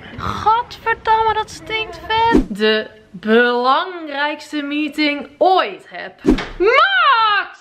Godverdamme, dat stinkt vet. De belangrijkste meeting ooit heb. Max!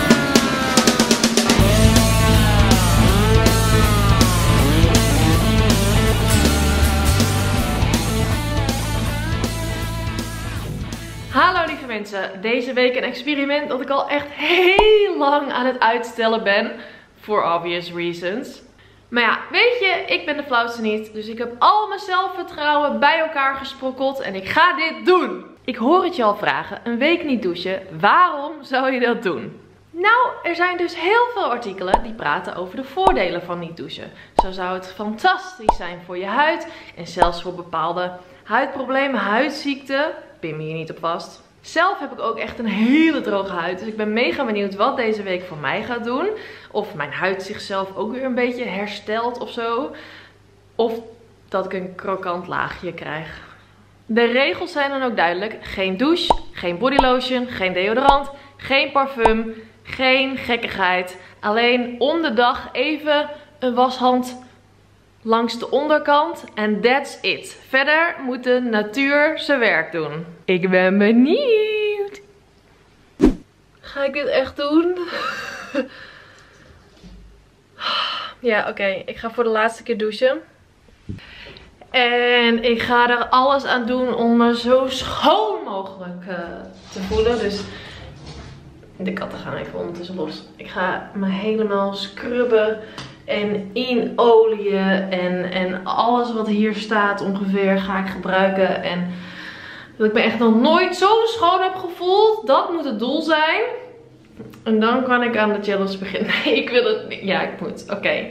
Hallo lieve mensen, deze week een experiment dat ik al echt heel lang aan het uitstellen ben. For obvious reasons. Maar ja, weet je, ik ben de flauwste niet. Dus ik heb al mijn zelfvertrouwen bij elkaar gesprokkeld en ik ga dit doen. Ik hoor het je al vragen, een week niet douchen, waarom zou je dat doen? Nou, er zijn dus heel veel artikelen die praten over de voordelen van niet douchen. Zo zou het fantastisch zijn voor je huid en zelfs voor bepaalde huidproblemen, huidziekten. Pin me hier niet op vast. Zelf heb ik ook echt een hele droge huid. Dus ik ben mega benieuwd wat deze week voor mij gaat doen. Of mijn huid zichzelf ook weer een beetje herstelt of zo. Of dat ik een krokant laagje krijg. De regels zijn dan ook duidelijk. Geen douche, geen bodylotion, geen deodorant, geen parfum, geen gekkigheid. Alleen om de dag even een washand langs de onderkant en that's it. Verder moet de natuur zijn werk doen. Ik ben benieuwd. Ga ik dit echt doen? Ja, oké. Ik ga voor de laatste keer douchen. En ik ga er alles aan doen om me zo schoon mogelijk te voelen. Dus de katten gaan even ondertussen los. Ik ga me helemaal scrubben. En inolieën en alles wat hier staat ongeveer ga ik gebruiken. En dat ik me echt nog nooit zo schoon heb gevoeld. Dat moet het doel zijn. En dan kan ik aan de challenge beginnen. Nee, ik wil het niet. Ja, ik moet. Oké.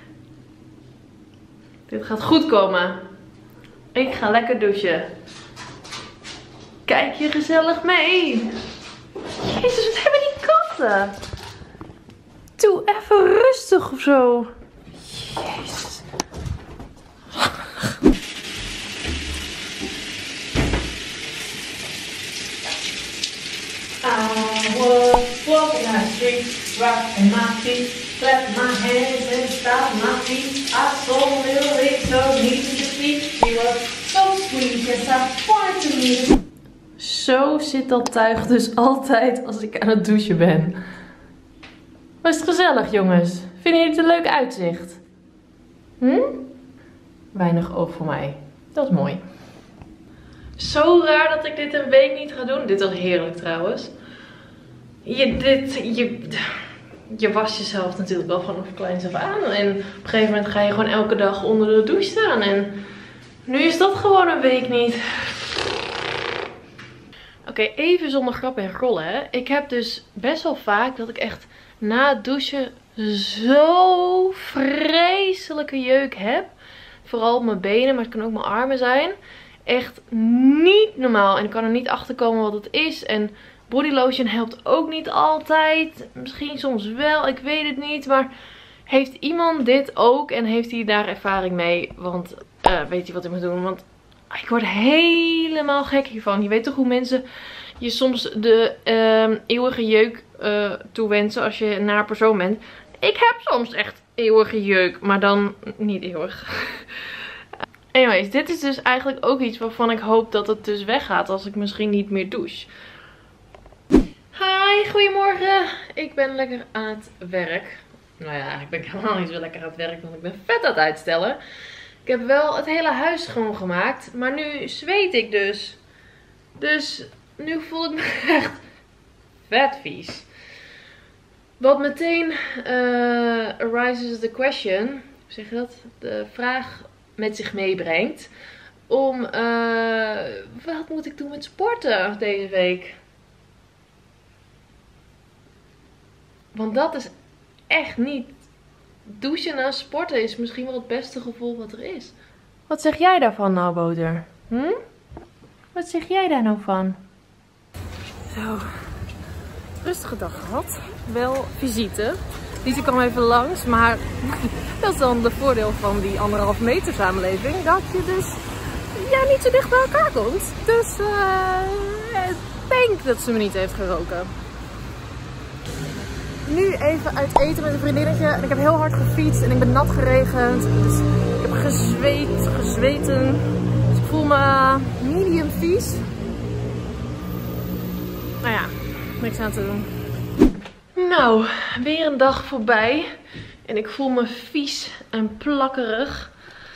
Dit gaat goed komen. Ik ga lekker douchen. Kijk je gezellig mee. Jezus, wat hebben die katten? Doe even rustig of zo. Jezus. I was walking down the street, rocking my feet, clapping my hands and stomping my feet. I saw a little lady so neat to the feet. She was so sweet, yes I wanted to meet her. Zo zit dat tuig dus altijd als ik aan het douchen ben. Was het gezellig, jongens? Vinden jullie het een leuk uitzicht? Weinig oog voor mij. Dat is mooi. Zo raar dat ik dit een week niet ga doen. Dit was heerlijk trouwens. Je wast jezelf natuurlijk wel vanaf kleins af aan. En op een gegeven moment ga je gewoon elke dag onder de douche staan. En nu is dat gewoon een week niet. Oké, even zonder grap en rollen. Hè. Ik heb dus best wel vaak dat ik echt na het douchen zo vreselijke jeuk heb. Vooral mijn benen, maar het kan ook mijn armen zijn. Echt niet normaal. En ik kan er niet achter komen wat het is. En bodylotion helpt ook niet altijd. Misschien soms wel, ik weet het niet. Maar heeft iemand dit ook en heeft hij daar ervaring mee? Want weet je wat ik moet doen? Want ik word helemaal gek hiervan. Je weet toch hoe mensen je soms de eeuwige jeuk toewensen als je een naar persoon bent. Ik heb soms echt eeuwige jeuk, maar dan niet eeuwig. Anyways, dit is dus eigenlijk ook iets waarvan ik hoop dat het dus weggaat als ik misschien niet meer douche. Hi, goedemorgen. Ik ben lekker aan het werk. Nou ja, eigenlijk ben ik helemaal niet zo lekker aan het werk, want ik ben vet aan het uitstellen. Ik heb wel het hele huis schoongemaakt, maar nu zweet ik dus. Dus nu voel ik me echt vet vies. Wat meteen arises the question, hoe zeg je dat? De vraag met zich meebrengt. Om, wat moet ik doen met sporten deze week? Want dat is echt niet. Douchen na sporten is misschien wel het beste gevoel wat er is. Wat zeg jij daarvan nou, Boter? Wat zeg jij daar nou van? Zo, rustige dag gehad. Wel visite. Liet ik al even langs, maar dat is dan de voordeel van die 1,5 meter samenleving. Dat je dus niet zo dicht bij elkaar komt. Dus ik denk dat ze me niet heeft geroken. nu even uit eten met een vriendinnetje. En ik heb heel hard gefietst en ik ben nat geregend. Dus ik heb gezweten. Dus ik voel me medium vies. Nou ja, niks aan te doen. Nou, weer een dag voorbij. En ik voel me vies en plakkerig.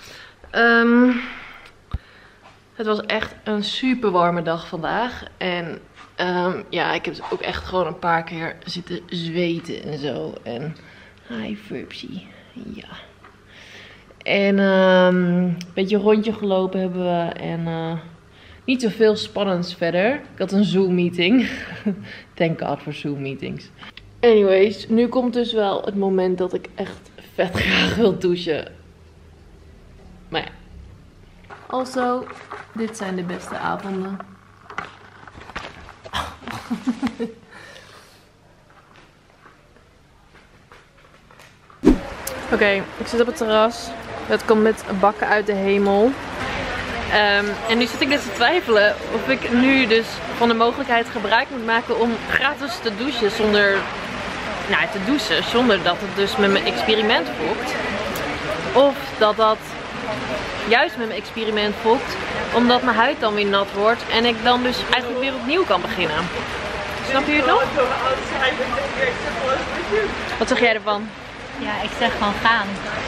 Het was echt een super warme dag vandaag. En ja, ik heb ook echt gewoon een paar keer zitten zweten en zo. En hi Furpsie. Ja. En een beetje een rondje gelopen hebben we. En niet zoveel spannends verder. Ik had een Zoom meeting. Thank God voor Zoom meetings. Anyways, nu komt dus wel het moment dat ik echt vet graag wil douchen. Maar ja. Also, dit zijn de beste avonden. Oké, ik zit op het terras. Het komt met bakken uit de hemel. En nu zit ik dus te twijfelen of ik nu dus van de mogelijkheid gebruik moet maken om gratis te douchen zonder zonder dat het dus met mijn experiment fokt. Of dat juist met mijn experiment fokt, omdat mijn huid dan weer nat wordt en ik dan dus eigenlijk weer opnieuw kan beginnen. Snap je het nog? Wat zeg jij ervan? Ja, ik zeg gewoon gaan.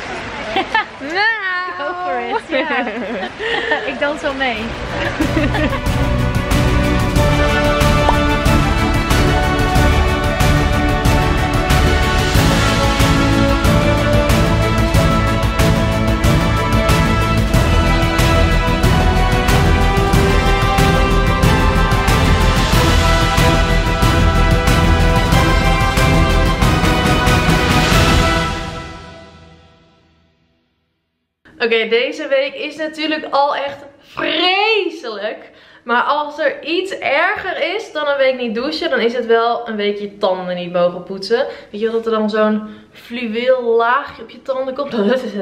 Go for it. Ja. Ik dans wel mee. Oké, deze week is natuurlijk al echt vreselijk. Maar als er iets erger is dan een week niet douchen, dan is het wel een week je tanden niet mogen poetsen. Weet je wel, dat er dan zo'n fluweel laagje op je tanden komt.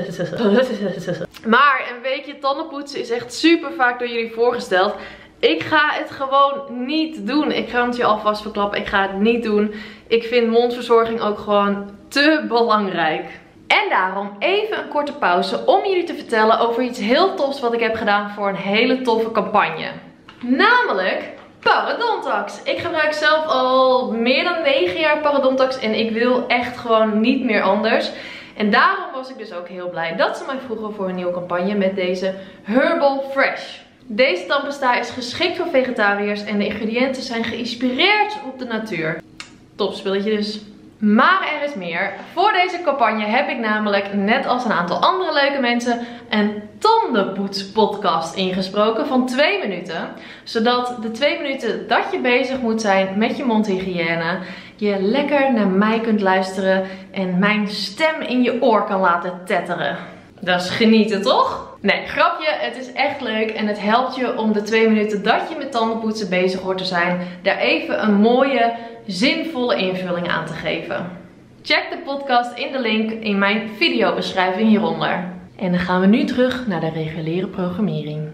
Maar een weekje tanden poetsen is echt super vaak door jullie voorgesteld. Ik ga het gewoon niet doen. Ik ga het je alvast verklappen. Ik ga het niet doen. Ik vind mondverzorging ook gewoon te belangrijk. En daarom even een korte pauze om jullie te vertellen over iets heel tofs wat ik heb gedaan voor een hele toffe campagne. Namelijk Parodontax. Ik gebruik zelf al meer dan 9 jaar Parodontax en ik wil echt gewoon niet meer anders. En daarom was ik dus ook heel blij dat ze mij vroegen voor een nieuwe campagne met deze Herbal Fresh. Deze tandpasta is geschikt voor vegetariërs en de ingrediënten zijn geïnspireerd op de natuur. Top spilletje dus. Maar er is meer. Voor deze campagne heb ik namelijk, net als een aantal andere leuke mensen, een tandenpoetspodcast ingesproken van 2 minuten. Zodat de 2 minuten dat je bezig moet zijn met je mondhygiëne, je lekker naar mij kunt luisteren en mijn stem in je oor kan laten tetteren. Dat is genieten, toch? Nee, grapje, het is echt leuk en het helpt je om de 2 minuten dat je met tandenpoetsen bezig hoort te zijn, daar even een mooie, zinvolle invulling aan te geven. Check de podcast in de link in mijn videobeschrijving hieronder. En dan gaan we nu terug naar de reguliere programmering.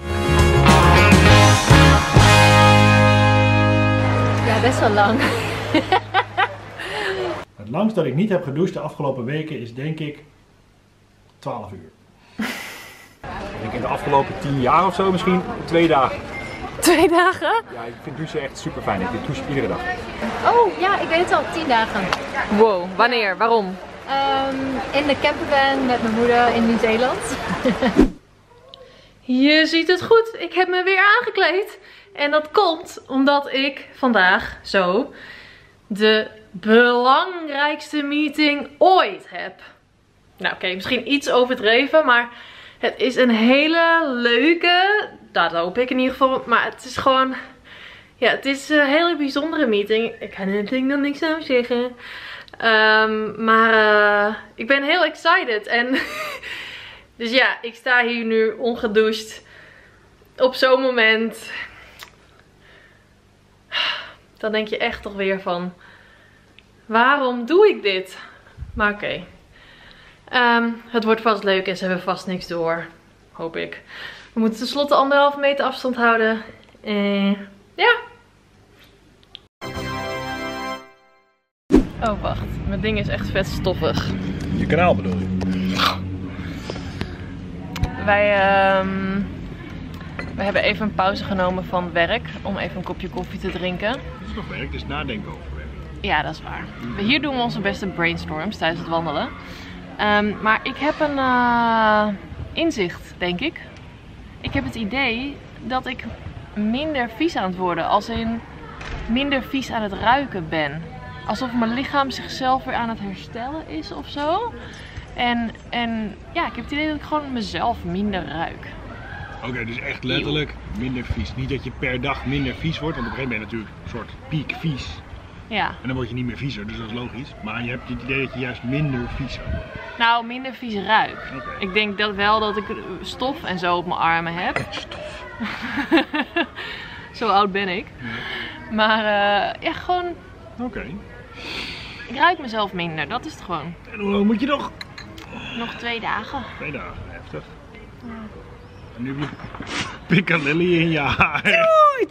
Ja, best wel lang. Het langst dat ik niet heb gedoucht de afgelopen weken is denk ik 12 uur. Ik denk in de afgelopen 10 jaar of zo misschien 2 dagen. 2 dagen? Ja, ik vind douchen echt super fijn. Ik douche iedere dag. Oh ja, ik weet het al, 10 dagen. Wow, wanneer? Waarom? In de campervan met mijn moeder in Nieuw-Zeeland. Je ziet het goed, ik heb me weer aangekleed. En dat komt omdat ik vandaag zo de belangrijkste meeting ooit heb. Nou oké, misschien iets overdreven, maar het is een hele leuke, dat hoop ik in ieder geval, maar het is gewoon, ja, het is een hele bijzondere meeting. Ik kan natuurlijk nog niks over zeggen. Maar ik ben heel excited en dus ja, ik sta hier nu ongedoucht op zo'n moment. Dan denk je echt toch weer van, waarom doe ik dit? Maar oké. Het wordt vast leuk en ze hebben vast niks door. Hoop ik. We moeten tenslotte 1,5 meter afstand houden. Ja. Oh, wacht. Mijn ding is echt vet stoffig. Je kanaal bedoel je? Wij hebben even een pauze genomen van werk om even een kopje koffie te drinken. Dat is nog werk, dus nadenken over werk. Ja, dat is waar. Hier doen we onze beste brainstorms tijdens het wandelen. Maar ik heb een inzicht, denk ik. Ik heb het idee dat ik minder vies aan het worden, als in minder vies aan het ruiken ben. Alsof mijn lichaam zichzelf weer aan het herstellen is of zo. En ja, ik heb het idee dat ik gewoon mezelf minder ruik. Oké, dus echt letterlijk minder vies. Niet dat je per dag minder vies wordt, want op een gegeven moment ben je natuurlijk een soort piek vies. Ja. En dan word je niet meer viezer, dus dat is logisch. Maar je hebt het idee dat je juist minder vies wordt. Nou, minder vies ruik. Oké. Ik denk dat wel dat ik stof en zo op mijn armen heb. Stof. Zo oud ben ik. Ja. Maar ja, gewoon, Oké. ik ruik mezelf minder. Dat is het gewoon. En hoe lang moet je nog? Nog 2 dagen. 2 dagen, heftig. En nu heb je piccalilli in je haar. Dude!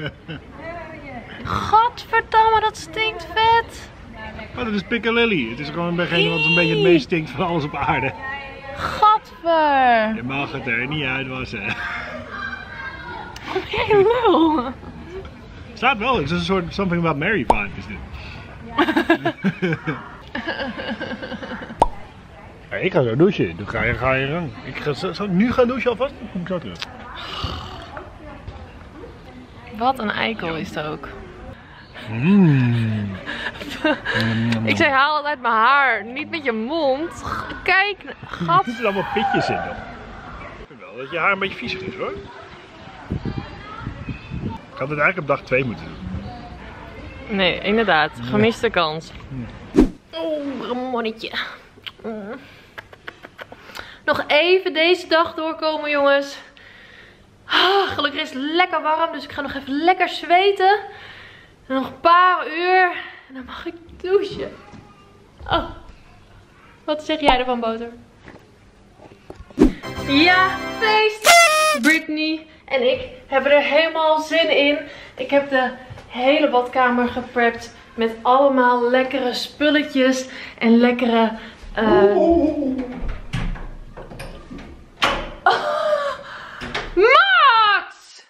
Godverdamme, dat stinkt vet. Oh, dat is piccalilli. Het is gewoon degene wat een beetje het meest stinkt van alles op aarde. Godver. Je mag het er niet uitwassen. Jij lul. Staat wel, het is een soort something about Mary vibe is dit. Ja, ik ga zo douchen, dan ga je gang. Zal ik nu gaan douchen alvast? Dan kom ik zo terug. Wat een eikel is het ook. Mm. Ik zei haal het uit mijn haar, niet met je mond. Kijk, gat. Er zitten allemaal pitjes in dan. Ik vind wel dat je haar een beetje viezig is hoor. Ik had het eigenlijk op dag 2 moeten doen. Nee, inderdaad. Gemiste kans. Oeh, Ramonnetje. Nog even deze dag doorkomen, jongens. Gelukkig is het lekker warm, dus ik ga nog even lekker zweten. En nog een paar uur en dan mag ik douchen. Oh, wat zeg jij ervan, Boter? Ja, feest! Brittany en ik hebben er helemaal zin in. Ik heb de hele badkamer geprept met allemaal lekkere spulletjes en lekkere... Max!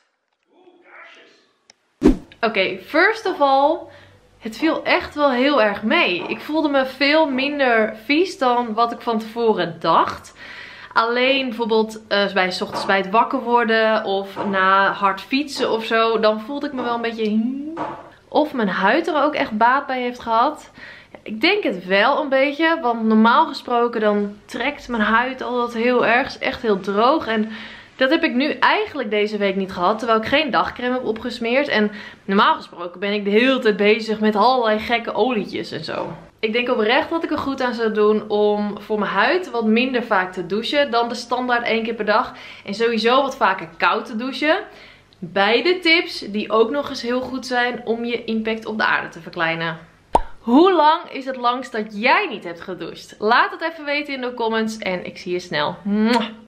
Oké, first of all, het viel echt wel heel erg mee. Ik voelde me veel minder vies dan wat ik van tevoren dacht. Alleen bijvoorbeeld bij 's ochtends bij het wakker worden of na hard fietsen of zo, dan voelde ik me wel een beetje... Of mijn huid er ook echt baat bij heeft gehad. Ik denk het wel een beetje, want normaal gesproken dan trekt mijn huid altijd heel erg. Het is echt heel droog en dat heb ik nu eigenlijk deze week niet gehad, terwijl ik geen dagcreme heb opgesmeerd. En normaal gesproken ben ik de hele tijd bezig met allerlei gekke olietjes en zo. Ik denk oprecht dat ik er goed aan zou doen om voor mijn huid wat minder vaak te douchen dan de standaard 1 keer per dag. En sowieso wat vaker koud te douchen. Beide tips die ook nog eens heel goed zijn om je impact op de aarde te verkleinen. Hoe lang is het langst dat jij niet hebt gedoucht? Laat het even weten in de comments en ik zie je snel. Mwah.